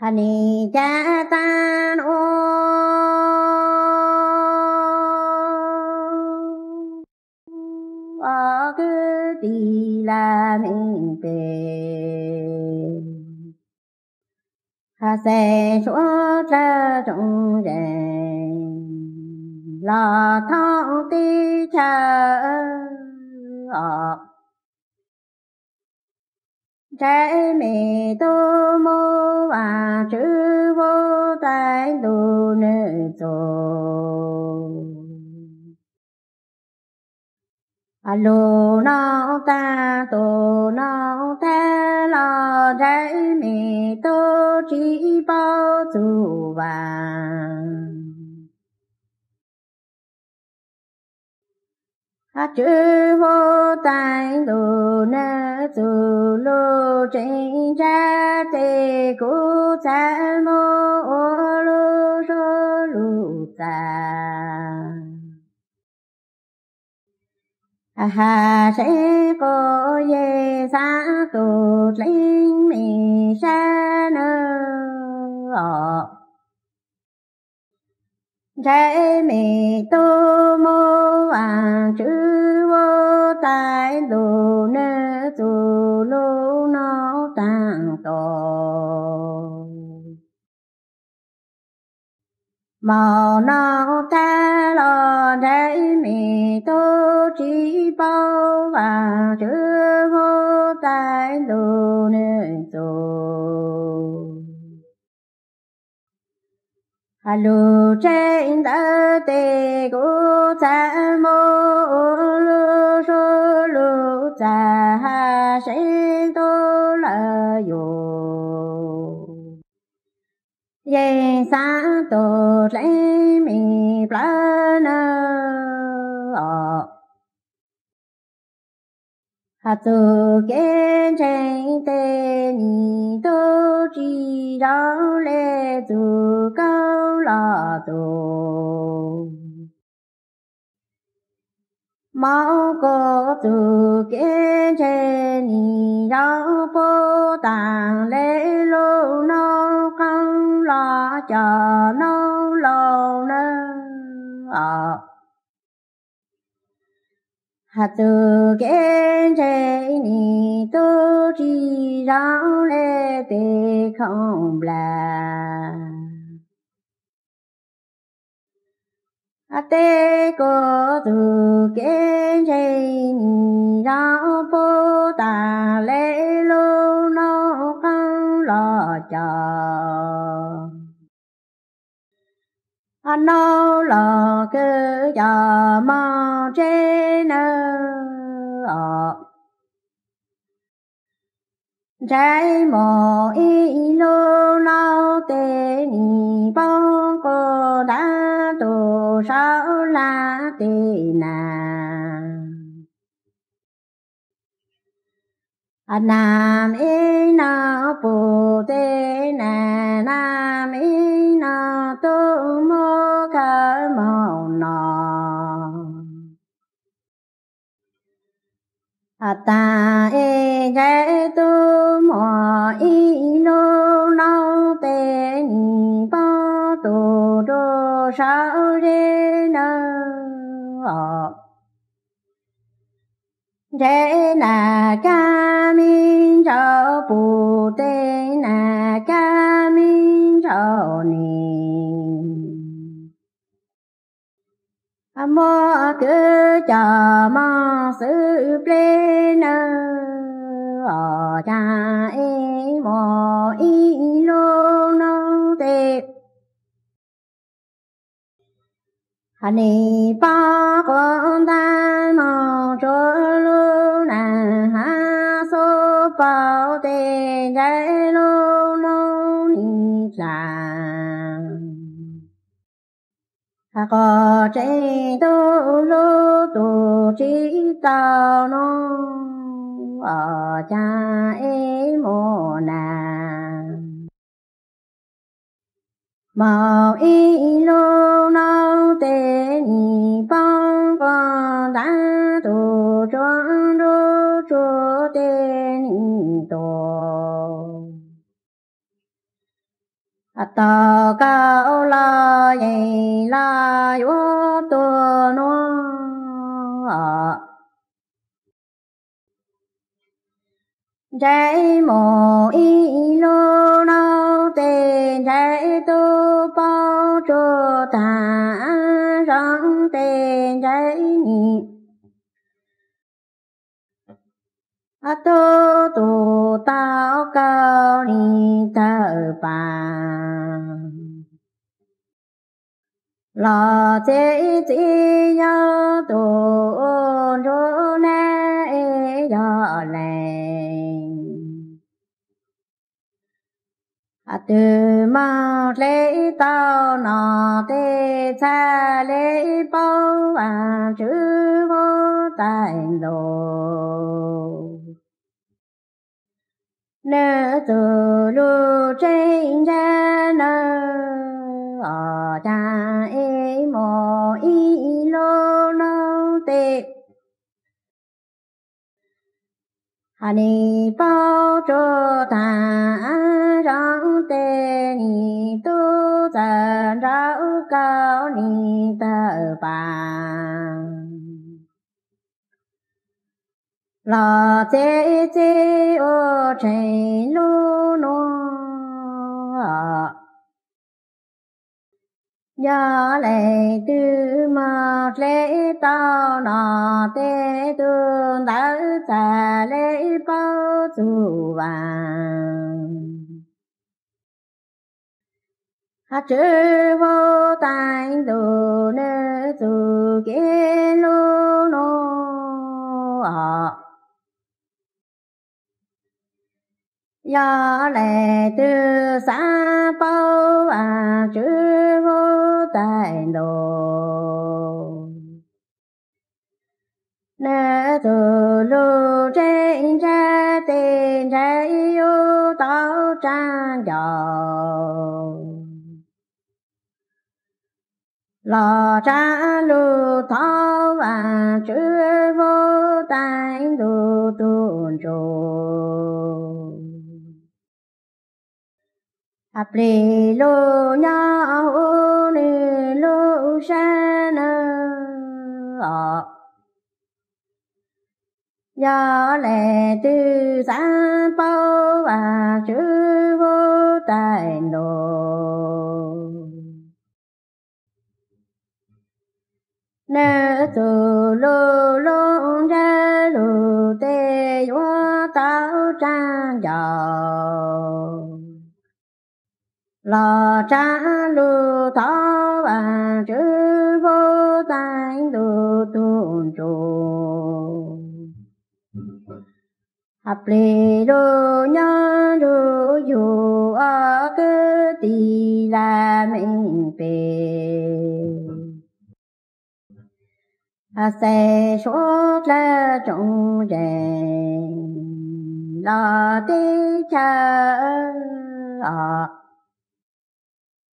ni cha tan ô cứ đi là mình về sẽ chúa cha trong rèn là thao ti cha trái mẹ tô mô và chữ vô tai đồ nợ tổ alo nó ta tổ nó ta lo trái mẹ tô chỉ bao dù vàng chữ vô tai đồ nợ tổ lô trên ra tê cú cha mô lô rô lô ta hà sẽ có ye sa tổ linh mi sa nơ trái mẹ tô mô vàng chữ vô tai đồ nơ tổ lô nó tàng tổ màu nó ta lo trái mẹ tô chỉ bao và chữ vô tai đồ nơ tổ alo trên đất tê cô cha mô lô rô lô cha ha sẽ tô là yo ye sa tô lấy mi pla na tu kiến trên tê ni tô chỉ rau lê tu cao là tu máu có tu kiến trên ni rau bồ tàng lê lô nó cao là cho nó lâu nơ tu kiến trên ni tô chỉ rau lê tê không là tê cô tu kiến trên ni rau bồ tà lê lô nó không lo cho nó lo cứ cho mò trên trái mò y lô nó tê ni bông cô đã tu sao la tê na nam y na pu tê na nam y na tu mô ca mô no ta e gai tu mò y lô nâu tê ni bó tu đô sao rê nơ rê na ca min trao bù tê na ca min trao ni mô cứ cho mô sư plê nơ cha e mô y lô nô tê ni ba con ta mô chô lô na ha so bao tê gai lô nô ni cha có chế tô lô tô chỉ tao nó cha e mô na màu y lô nâu tê ni bông con đã tu choang đô chô tê ni tô tờ cao la dây la yếu tu nó trái mồ y lô nâu tên trái tu bao trô ta rong tên trái nhị tu tu tao cao ni thơ bà lo chế chế nhớ tu rô nè yo lệnh từ mà lễ tao nọ tê cha lễ bao chữ vô tài lộ nơ từ lu trên ra nơ ở cha e mò y lô nô tê ni bao trô ta rong tê ni tu tờ rau cao ni tờ bà lo chế chế ô trên lu nô nhớ lệ tư mà lễ tao nọ tê tương đỡ trả lễ bao dù vàng hát chữ vô tài đồ nơ dù kế lô nô do lệ tư xa bao chữ vô tài đồ nè từ lưu trên ra tiền ra yêu tao trang dầu lò cha lưu thao chữ vô tài đồ tuôn trù áp lì lô nhau nê lô sa nơ do lệ tư xa bao chữ vô tài đồ nơ tu lô lô ra lô tê vô tao trang dầu lò cha lô thao chữ vô tài đồ tuôn trù áp lì đô nhớ đô dù ở cơ tì là mình về xe số là trong rèn lo tê chờ